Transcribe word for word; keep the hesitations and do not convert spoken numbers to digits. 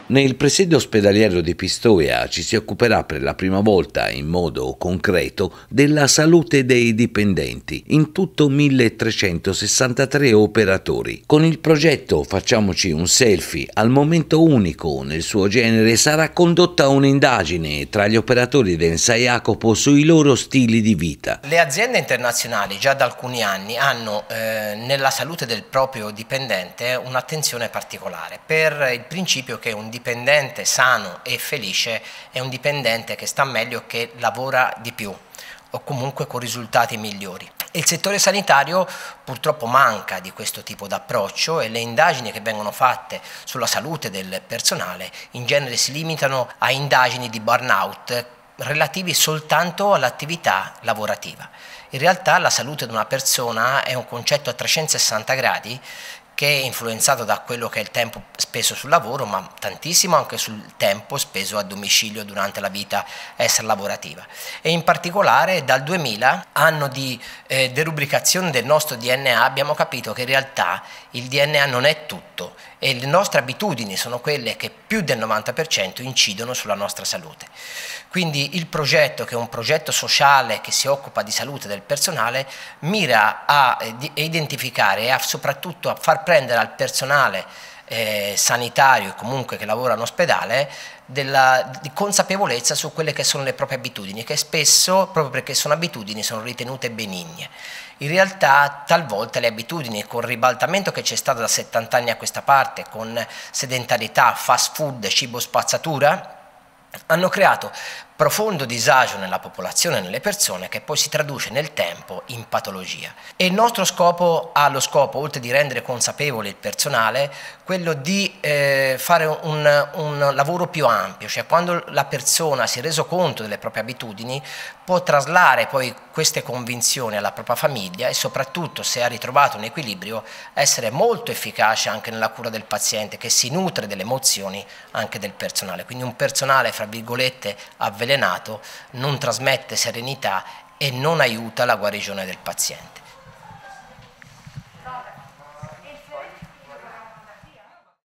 Nel presidio ospedaliero di Pistoia ci si occuperà per la prima volta in modo concreto della salute dei dipendenti, in tutto milletrecentosessantatré operatori. Con il progetto Facciamoci un selfie, al momento unico nel suo genere, sarà condotta un'indagine tra gli operatori del San Jacopo sui loro stili di vita. Le aziende internazionali già da alcuni anni hanno eh, nella salute del proprio dipendente un'attenzione particolare, per il principio che un dipendente sano e felice è un dipendente che sta meglio, che lavora di più o comunque con risultati migliori. Il settore sanitario purtroppo manca di questo tipo di approccio e le indagini che vengono fatte sulla salute del personale in genere si limitano a indagini di burnout relativi soltanto all'attività lavorativa. In realtà la salute di una persona è un concetto a trecentosessanta gradi che è influenzato da quello che è il tempo speso sul lavoro, ma tantissimo anche sul tempo speso a domicilio durante la vita extralavorativa. E in particolare dal duemila, anno di eh, derubricazione del nostro D N A, abbiamo capito che in realtà il D N A non è tutto e le nostre abitudini sono quelle che più del novanta per cento incidono sulla nostra salute. Quindi il progetto, che è un progetto sociale che si occupa di salute del personale, mira a eh, identificare e a, soprattutto a far prendere al personale eh, sanitario, comunque che lavora in ospedale, della di consapevolezza su quelle che sono le proprie abitudini, che spesso, proprio perché sono abitudini, sono ritenute benigne. In realtà talvolta le abitudini, con il ribaltamento che c'è stato da settanta anni a questa parte, con sedentarietà, fast food, cibo spazzatura, hanno creato profondo disagio nella popolazione e nelle persone, che poi si traduce nel tempo in patologia. E il nostro scopo ha lo scopo, oltre di rendere consapevole il personale, quello di eh, fare un, un lavoro più ampio, cioè quando la persona si è reso conto delle proprie abitudini può traslare poi queste convinzioni alla propria famiglia e soprattutto, se ha ritrovato un equilibrio, essere molto efficace anche nella cura del paziente, che si nutre delle emozioni anche del personale. Quindi un personale, fra virgolette, avvelenato non trasmette serenità e non aiuta la guarigione del paziente.